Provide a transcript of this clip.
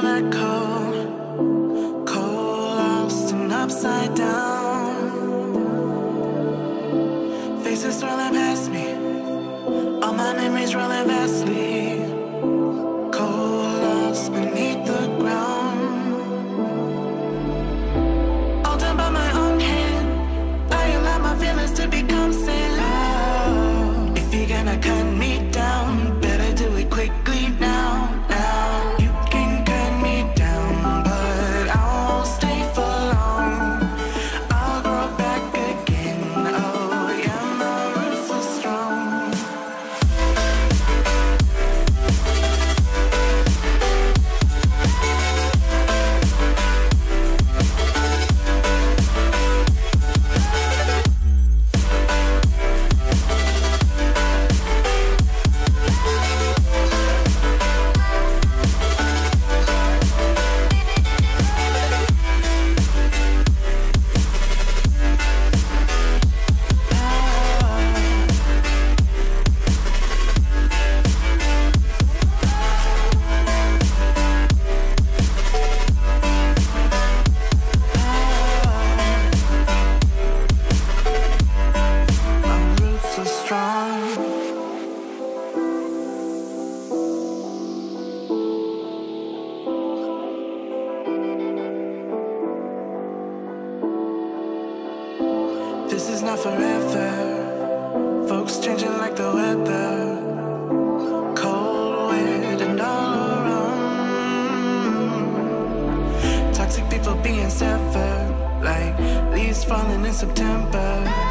black hole, cold, lost and upside down. Faces swirling past me, all my memories rolling vastly. Cold, lost beneath the ground. All done by my own hand, I allow my feelings to become sand. Oh, if you're gonna cut me down, better do it quickly now. You can cut me down, but I won't stay for long. I'll grow back again. Oh yeah, my roots are strong. This is not forever. Folks changing like the weather. Cold, wet, and all around. Toxic people being severed, like leaves falling in September.